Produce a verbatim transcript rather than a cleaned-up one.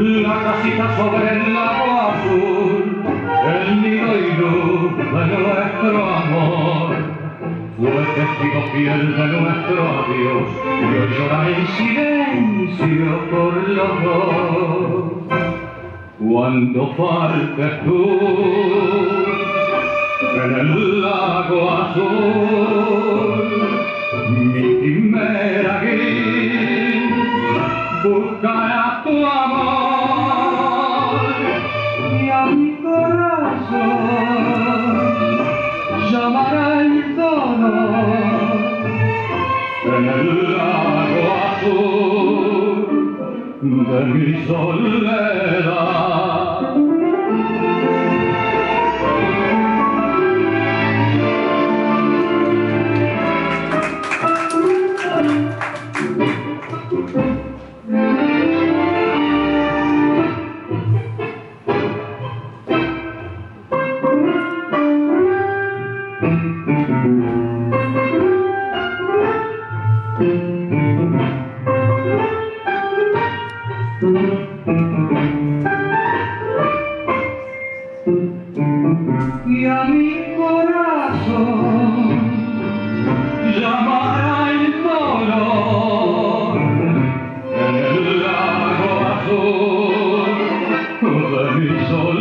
la casita sobre el lago azul, el nido y luz de nuestro amor. Fue testigo fiel de nuestro adiós, yo lloraré en silencio por los dos. Cuando faltes tú en el lago azul, mi quimera gris buscará tu amor y a mi corazón llamará el dolor. En el lago azul de mi soledad. Y a mi corazón llamará el dolor en el lago azul de mi soledad.